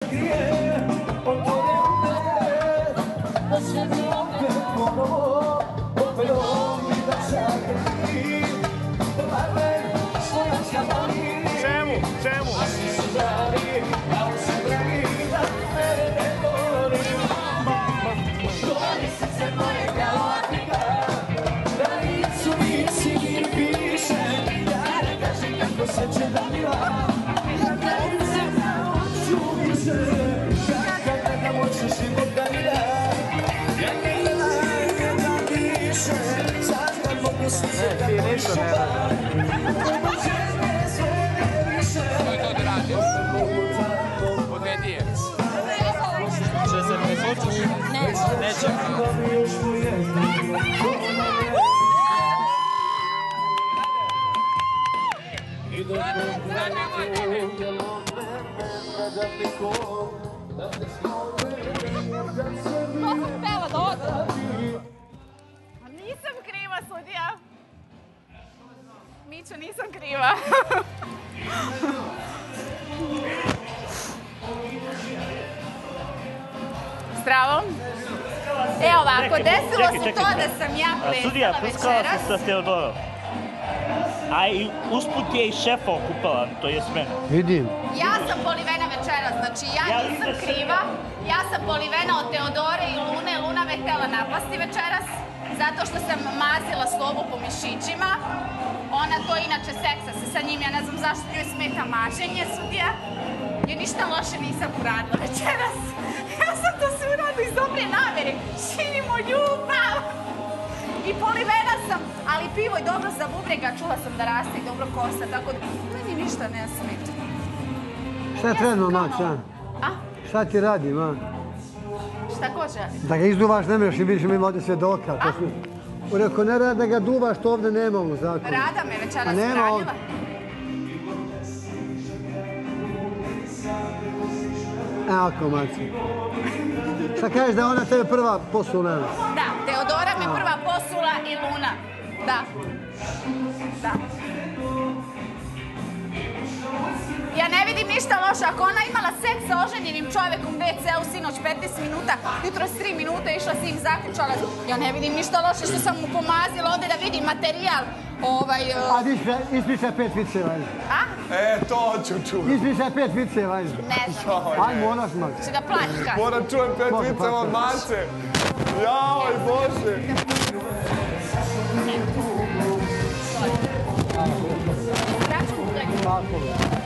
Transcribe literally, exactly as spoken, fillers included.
sakrije od tvoje ruke, da će mi opet ponovo opet ovdje da sakrije. Laver, svoja skabali. Čemu? Čemu? A svi su dragi, a on se dragi, da mene ne voli. Govori srce moje kao Afrika, da licu nisi mi piše. Ja ne kažem kako se će da mi va, ja ne se na oču više. Kada da moću život da mi da, ja ne gledam da više. Sad kad mogu srce da mi šupa, Ko je to da radi? Odvedi je. Če se preslučiš? Neće. Neće. To sam peva, dobro. Nisam kriva, sudija. Mićo, nisam kriva. Zdravo. E ovako, desilo se to da sam ja Sudija, plesala prskala večeras. se sa Teodorom. A i usput je i šefa okupala, to je mene. Vidim. Ja sam polivena večeras, znači ja Ja nisam vidim da se- kriva. Ja sam polivena od Teodore i Lune. Luna me htjela napasti večeras, zato što sam mazila slobu po mišićima. Ona to inače seksa se sa njim, ja ne znam zašto joj smeta maženje, sudija. Ja ništa loše nisam uradila večeras. Ja sam to sve uradila iz dobre namjere. Širimo ljubav. I polivena sam, ali pivo je dobro za bubrega, čula sam da raste i dobro kosa, tako da meni ništa ne smeta. Šta je trenutno, Max, ja? A? Šta ti radi, ma? Šta kože? Da ga izduvaš ne mreš i vidiš ima ovdje svjedoka. To su... Rekao, ne radi da ga duvaš, to ovdje nema u zakonu. Rada me večeras Pa nema ranjiva. ovdje. E, ako, Maci. Šta kažeš da je ona tebe prva posula? Da, Teodora me prva posula i Luna. Da. Da. Ja ne vidim ništa loše. Ako ona imala seks sa oženjenim čovjekom u ve ce-u sinoć petnaest minuta, jutro s tri minute išla si ih zaključala. Ja ne vidim ništa loše što sam mu pomazila ovdje da vidim materijal. Ovaj... A ispričaj pet viceva, ajde. A? E, to ću čuti. Ispričaj pet viceva, ajde. Ne znam. Ajde, moraš, Max. Če da plaći kad? Moram čujem pet Može, viceva od pa- Mace. Joj, Bože. Bračku, Tako.